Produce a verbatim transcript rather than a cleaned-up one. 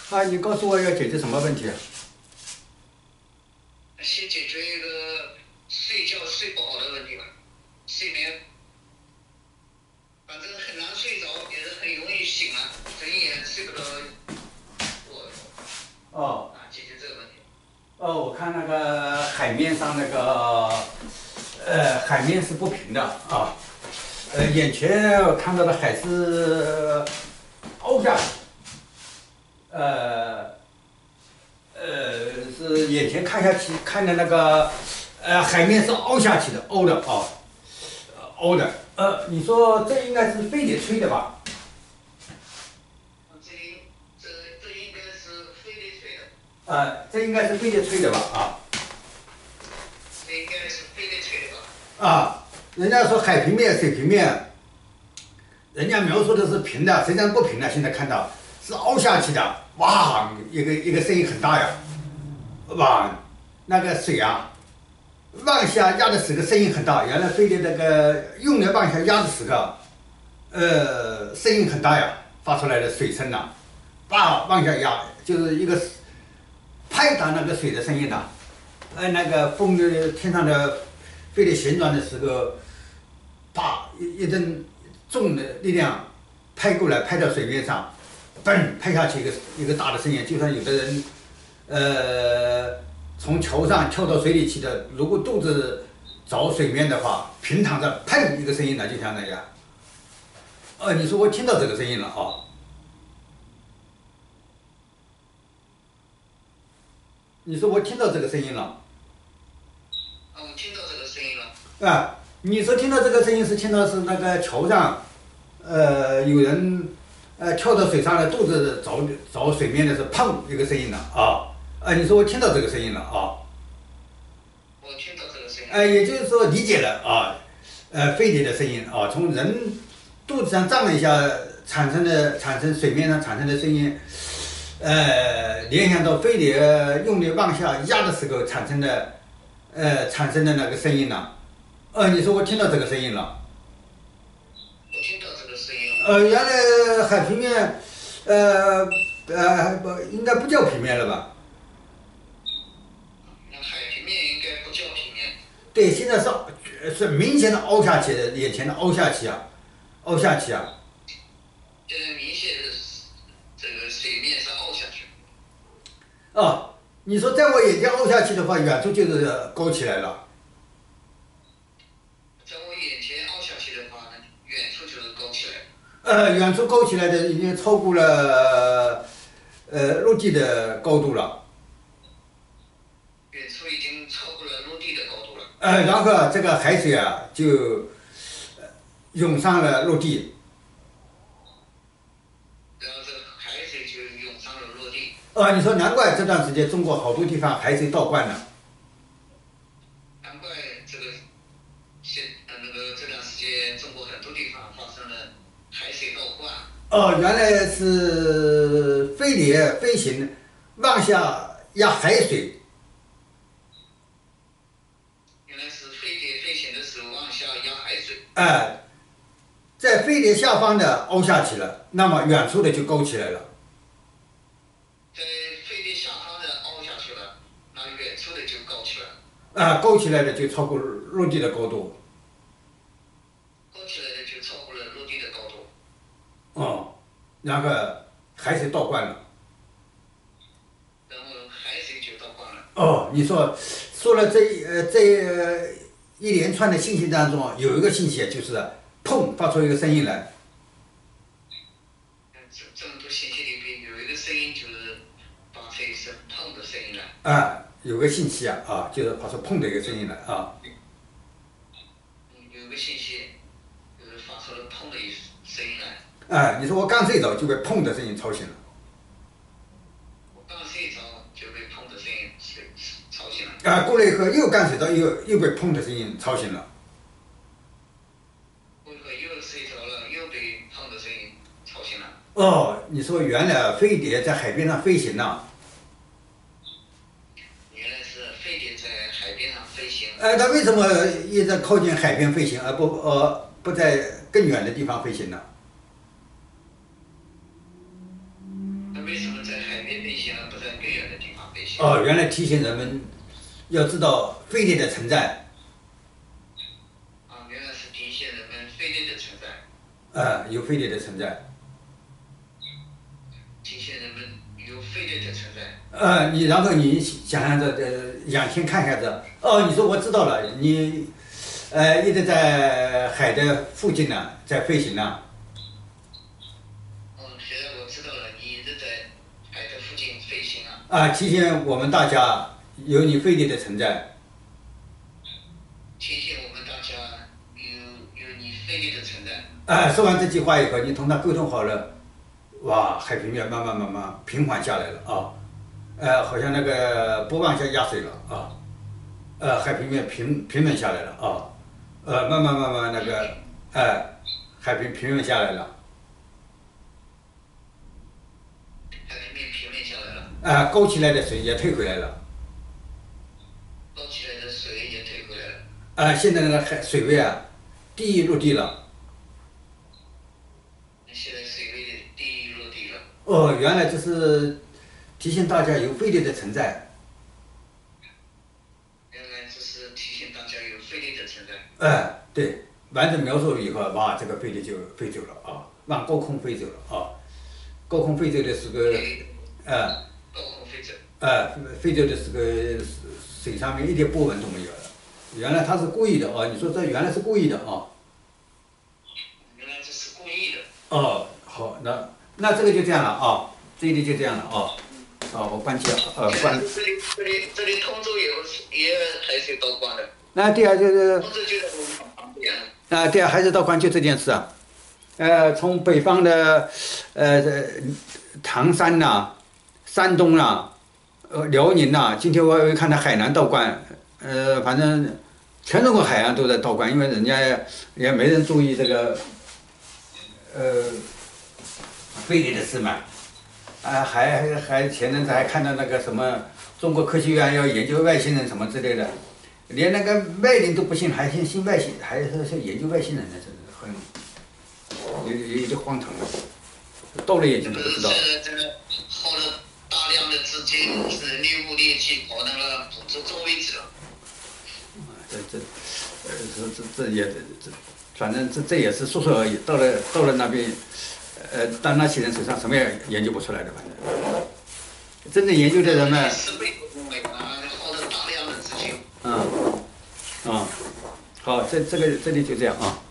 啊，你告诉我要解决什么问题啊？ 先解决一个睡觉睡不好的问题吧，睡眠，反正很难睡着，也是很容易醒了，整夜睡不着。我哦啊，解决这个问题。 哦，我看那个海面上那个，呃，海面是不平的啊，呃，眼前我看到的海是凹下去，呃，呃，是眼前看下去看的那个，呃，海面是凹下去的，凹的啊，呃凹的。呃，你说这应该是飞碟吹的吧？ 这应这这应该是飞碟吹的， 呃，这应该是飞碟吹的吧？啊这应该是飞碟吹的吧？ 啊，人家说海平面、水平面，人家描述的是平的，实际上不平的。现在看到是凹下去的，哇，一个一个声音很大呀，哇，那个水啊，往下压的时候声音很大。原来飞碟那个用力往下压的时候，呃，声音很大呀，发出来的水声呐、哇，往下压，就是一个拍打那个水的声音呐、呃，那个风的天上的飞碟旋转的时候，啪一一阵重的力量拍过来，拍到水面上，嘣拍下去一个一个大的声音，就像有的人，呃，从桥上跳到水里去的，如果肚子着水面的话，平躺着，砰一个声音呢，就像那样。呃，你说我听到这个声音了啊？你说我听到这个声音了啊，我听到这个声音了。 啊？你说听到这个声音是听到是那个桥上，呃，有人呃跳到水上的，肚子着着水面的时候，砰一个声音了啊啊！你说我听到这个声音了啊？ 我听到这个声音。 呃，也就是说理解了啊，呃，飞碟的声音啊，从人肚子上胀了一下产生的产生水面上产生的声音，呃，联想到飞碟用力往下压的时候产生的，呃，产生的那个声音呢？呃，你说我听到这个声音了。 我听到这个声音了。 呃，原来海平面，呃呃不应该不叫平面了吧？ 那海平面应该不叫平面。 对，现在是是明显的凹下去的，眼前的凹下去啊，凹下去啊。 现在明显的这个水面是凹下去。 哦，你说在我眼前凹下去的话，远处就是高起来了。 在我眼前凹下去的话，那远处就是高起来了。 呃，远处高起来的已经超过了呃陆地的高度了。 远处已经超过了陆地的高度了。 呃，然后这个海水啊就呃涌上了陆地。 然后这个海水就涌上了陆地。 啊，你说难怪这段时间中国好多地方海水倒灌了。 难怪这个现呃那个这段时间中国很多地方发生了海水倒灌。 哦，原来是飞碟飞行往下压海水。 原来是飞碟飞行的时候往下压海水。 哎、在飞碟下方的凹下去了，那么远处的就高起来了。 在飞碟下方的凹下去了，那远处的就高起来了。 啊、高起来的就超过陆地的高度。 高起来的就超过了陆地的高度。 哦，然后海水倒灌了。 然后海水就倒灌了。 哦，你说说了这一呃这呃一连串的信息当中，有一个信息就是砰发出一个声音来。 嗯这这么多信息里边有一个声音就是发出一声砰的声音来。 啊，有个信息啊啊，就是发出砰的一个声音来啊。 嗯，有个信息就是发出了砰的一声音来。 啊，你说我刚睡着就被砰的声音吵醒了。 我刚睡着就被砰的声音睡吵醒了。 啊，过了以后又刚睡着又又被砰的声音吵醒了。 过一会儿又睡着了，又被砰的声音吵醒了。 哦，你说原来飞碟在海边上飞行呢、 原来是飞碟在海边上飞行。 呃，它为什么一直靠近海边飞行，而不呃不在更远的地方飞行呢？ 那为为什么在海边飞行而不在更远的地方飞行？ 哦，原来提醒人们要知道飞碟的存在。 啊，原来是提醒人们飞碟的存在。 呃，有飞碟的存在。 提醒人们有飞碟的存在。 呃，你然后你想象着呃，仰天看一下子，哦，你说我知道了，你呃一直在海的附近呢，在飞行呢。 哦，现在我知道了，你一直在海的附近飞行啊。 啊，提醒我们大家有你飞碟的存在。 提醒我们大家有有你飞碟的存在。 啊，说完这句话以后，你同他沟通好了，哇，海平面慢慢慢慢平缓下来了啊，呃，好像那个波浪线压水了啊，呃，海平面平平稳下来了啊，呃，慢慢慢慢那个，哎、呃，海平平稳下来了。 海平面平稳下来了。 啊、呃，高起来的水也退回来了。 高起来的水也退回来了。 啊、呃，现在那个海水位啊，低于陆地了。 现在水位低于陆地了。 哦，原来这是提醒大家有飞碟的存在。 原来这是提醒大家有飞碟的存在。 哎、呃，对，完整描述以后，哇，这个飞碟就飞走了啊，往高空飞走了啊，高空飞走的是个，呃， 高空飞走。 呃，飞走的是个水上面一点波纹都没有了。原来他是故意的啊！你说这原来是故意的啊？ 原来这是故意的。 哦，好，那那这个就这样了啊，这一里就这样了啊。啊，我关机了，呃，关。 这里这里这里通州也也还是道观的。 那对啊，就是。 通州就在我们旁边。 啊，对啊，还是道观就这件事啊。呃，从北方的呃唐山呐、啊、山东呐、啊、呃辽宁呐、啊，今天我又看到海南道观，呃，反正全中国海洋都在道观，因为人家也没人注意这个呃飞碟的事嘛。啊，还还前阵子还看到那个什么中国科学院要研究外星人什么之类的，连那个外灵都不信，还信信外星，还是是研究外星人呢，真是很有有有点荒唐了，到了眼睛都不知道。 这这耗了大量的资金、人力物力去搞那个捕捉中微子。 这这呃这这这也这反正这这也是说说而已，到了到了那边。呃，到那些人手上什么也研究不出来的，反正真正研究的人们， 耗了大量的资金。 嗯，啊、嗯，好，这这个这里就这样啊。